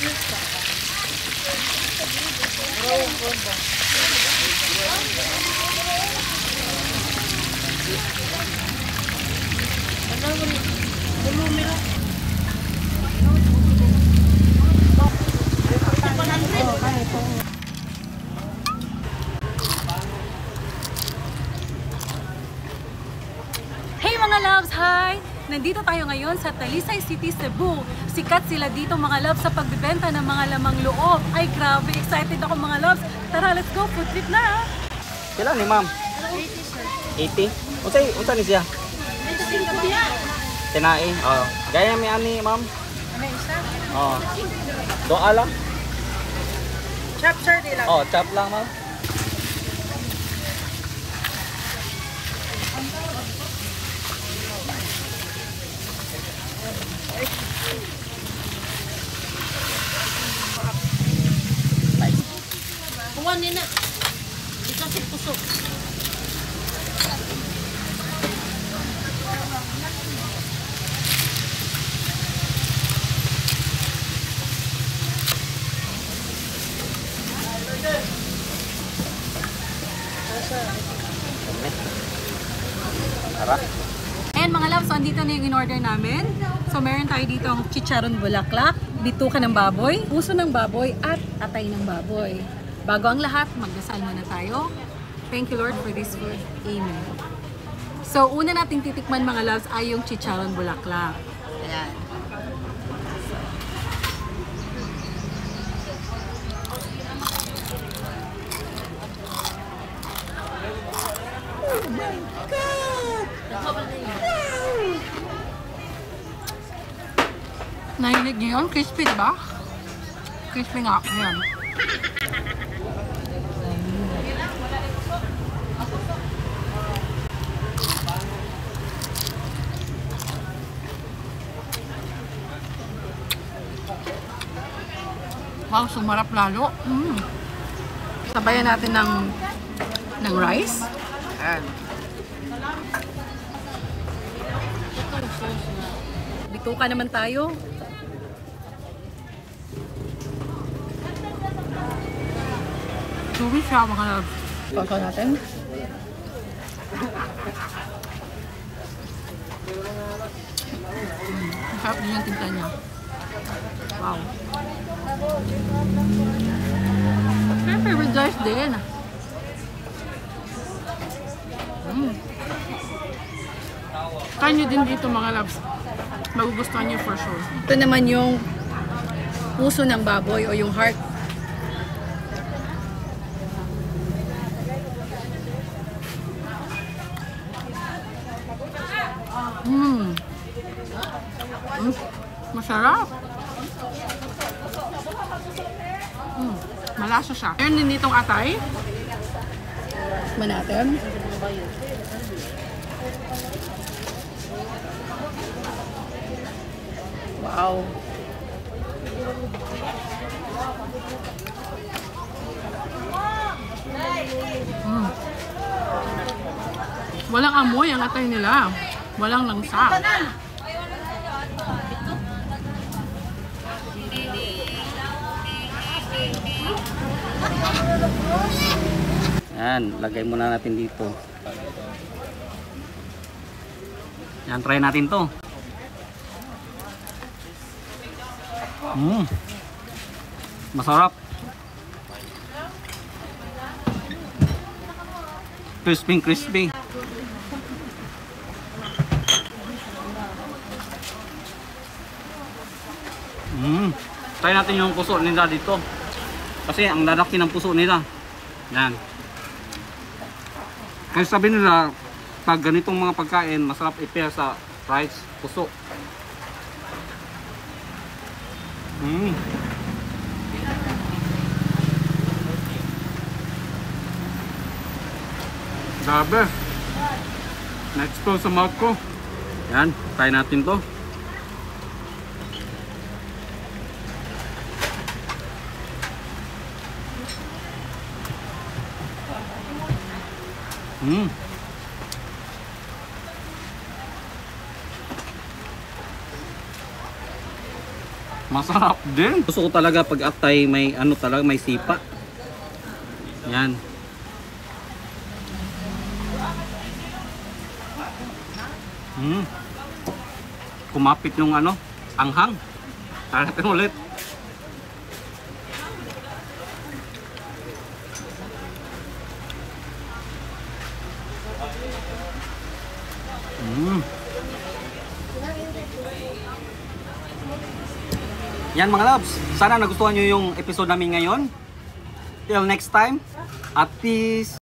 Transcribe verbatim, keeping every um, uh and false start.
Hey mga loves! Hi! Nandito tayo ngayon sa Talisay City, Cebu. Sikat sila dito mga loves sa pagbibenta ng mga lamang loob. Ay grabe, excited ako mga loves. Tara, let's go! Food trip na! Kailan ni ma'am? eighty, sir. eighty? Unsa unsa ni siya? Tinai. Oh. Gaya mi ani ma'am. Ano isa? Oh. Doa lang. Chop, sir, di lang. Oh, chop lang ma'am. Kuwan nina. Ikasip pusok. Tara. Ayan mga loves, so andito na yung in-order namin. So meron tayo dito ang chicharon bulaklak, bituka ng baboy, puso ng baboy, at atay ng baboy. Bago ang lahat, magdasal muna tayo. Thank you Lord for this food. Amen. So una nating titikman mga loves ay yung chicharon bulaklak. Ayan. Oh my God! Nainig niyo yun? Crispy, diba? Crispy nga. Ayan. Wow, sumarap lalo. Mm. Sabayan natin ng ng rice. Ayan. Bituka naman tayo. Chewy siya mga loves. Pagkaw natin. Mm. Ang sarap din yung tinta niya. Wow. Siyempre with rice din. Mm. Try nyo din dito mga loves. Magugustuhan nyo for sure. Ito naman yung puso ng baboy o yung heart. Mmm. Mm. Masarap. Mm. Malasa siya. Meron din ditong atay. Tikman natin. Wow. Mm. Walang amoy ang atay nila. Walang langsa. Yan, lagay muna natin dito. Yan, try natin to. Mm. Masarap. Crispy, crispy. Mm. Try natin yung puso nila dito. Kasi ang lalaki ng puso nila. Yan. Kasi sabi nila, pag ganitong mga pagkain, masarap i-pair sa rice, puso. Mm. Grabe. Na-explode sa mouth ko. Yan, try natin to. Mm. Masarap din. Gusto ko talaga pag atay may ano talaga, may sipa. Yan. Hmm. Kumapit yung ano, anghang. Tarating ulit. Hmm. Yan mga loves, sana nagustuhan nyo yung episode namin ngayon. Till next time, at peace!